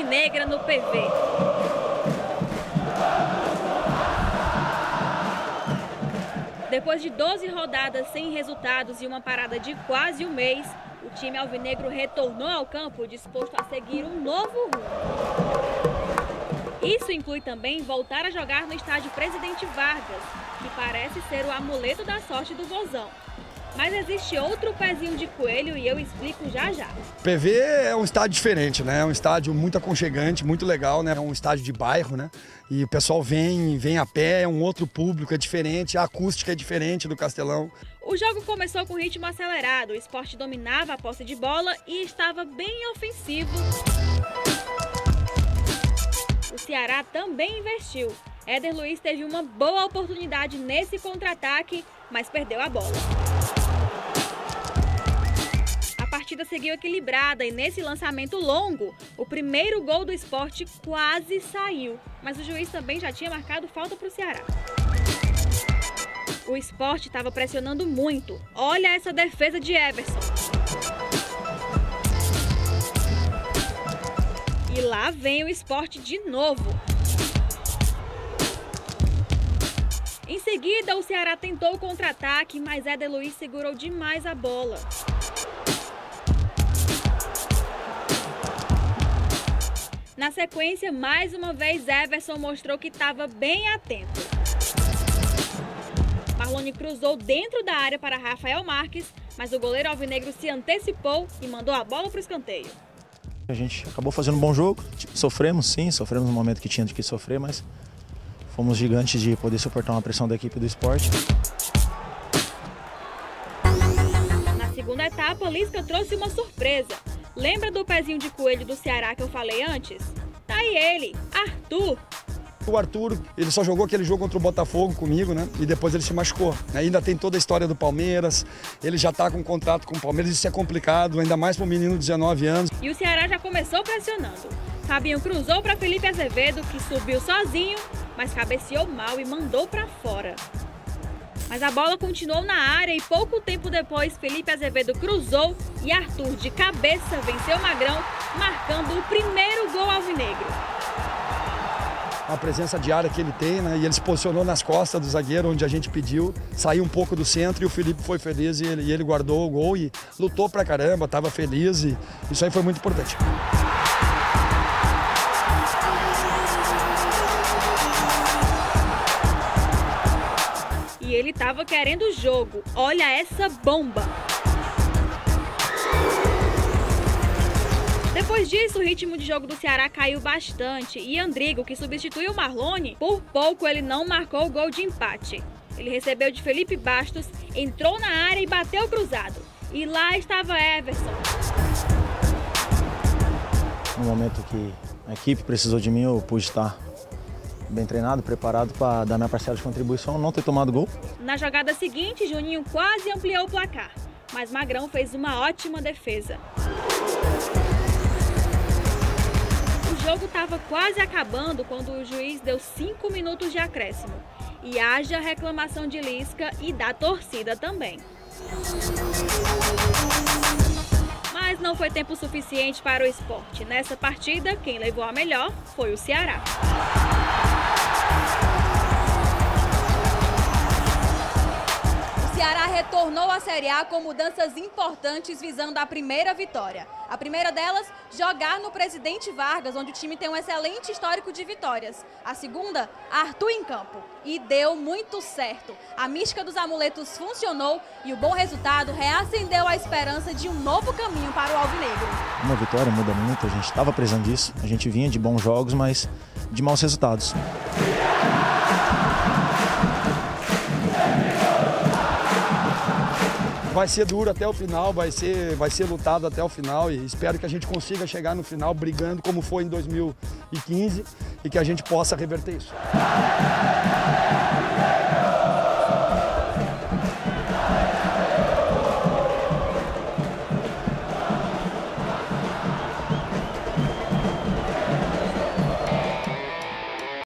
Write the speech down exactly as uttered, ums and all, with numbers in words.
alvinegra no P V. Depois de doze rodadas sem resultados e uma parada de quase um mês, o time alvinegro retornou ao campo disposto a seguir um novo rumo. Isso inclui também voltar a jogar no estádio Presidente Vargas, que parece ser o amuleto da sorte do Vozão. Mas existe outro pezinho de coelho e eu explico já já. P V é um estádio diferente, né? É um estádio muito aconchegante, muito legal, né? É um estádio de bairro, né? E o pessoal vem, vem a pé, é um outro público, é diferente, a acústica é diferente do Castelão. O jogo começou com ritmo acelerado, o Sport dominava a posse de bola e estava bem ofensivo. O Ceará também investiu. Éder Luiz teve uma boa oportunidade nesse contra-ataque, mas perdeu a bola. A partida seguiu equilibrada e nesse lançamento longo, o primeiro gol do Sport quase saiu, mas o juiz também já tinha marcado falta para o Ceará. O Sport estava pressionando muito. Olha essa defesa de Everson. E lá vem o Sport de novo. Em seguida, o Ceará tentou o contra-ataque, mas Éder Luiz segurou demais a bola. Na sequência, mais uma vez, Everson mostrou que estava bem atento. Marlone cruzou dentro da área para Rafael Marques, mas o goleiro alvinegro se antecipou e mandou a bola para o escanteio. A gente acabou fazendo um bom jogo, sofremos sim, sofremos no momento que tinha de que sofrer, mas fomos gigantes de poder suportar uma pressão da equipe do Sport. Na segunda etapa, Lisca trouxe uma surpresa. Lembra do pezinho de coelho do Ceará que eu falei antes? Tá aí ele, Arthur. O Arthur, ele só jogou aquele jogo contra o Botafogo comigo, né? E depois ele se machucou. Ainda tem toda a história do Palmeiras, ele já tá com um contrato com o Palmeiras, isso é complicado, ainda mais para um menino de dezenove anos. E o Ceará já começou pressionando. Fabinho cruzou para Felipe Azevedo, que subiu sozinho, mas cabeceou mal e mandou para fora. Mas a bola continuou na área e pouco tempo depois Felipe Azevedo cruzou e Arthur de cabeça venceu o Magrão, marcando o primeiro gol alvinegro. A presença de área que ele tem, né? E ele se posicionou nas costas do zagueiro, onde a gente pediu, saiu um pouco do centro e o Felipe foi feliz e ele, e ele guardou o gol e lutou pra caramba, estava feliz e isso aí foi muito importante. E ele estava querendo o jogo. Olha essa bomba! Depois disso, o ritmo de jogo do Ceará caiu bastante e Andrigo, que substituiu o Marlone, por pouco ele não marcou o gol de empate. Ele recebeu de Felipe Bastos, entrou na área e bateu cruzado. E lá estava Everson. No momento que a equipe precisou de mim, eu pude estar bem treinado, preparado para dar minha parcela de contribuição, não ter tomado gol. Na jogada seguinte, Juninho quase ampliou o placar, mas Magrão fez uma ótima defesa. O jogo estava quase acabando quando o juiz deu cinco minutos de acréscimo. E haja reclamação de Lisca e da torcida também. Mas não foi tempo suficiente para o Sport. Nessa partida, quem levou a melhor foi o Ceará. O Ceará retornou à Série A com mudanças importantes visando a primeira vitória. A primeira delas, jogar no Presidente Vargas, onde o time tem um excelente histórico de vitórias. A segunda, Arthur em campo. E deu muito certo. A mística dos amuletos funcionou e o bom resultado reacendeu a esperança de um novo caminho para o alvinegro. Uma vitória muda muito, a gente estava precisando disso. A gente vinha de bons jogos, mas de maus resultados. Vai ser duro até o final, vai ser, vai ser lutado até o final e espero que a gente consiga chegar no final brigando como foi em dois mil e quinze e que a gente possa reverter isso.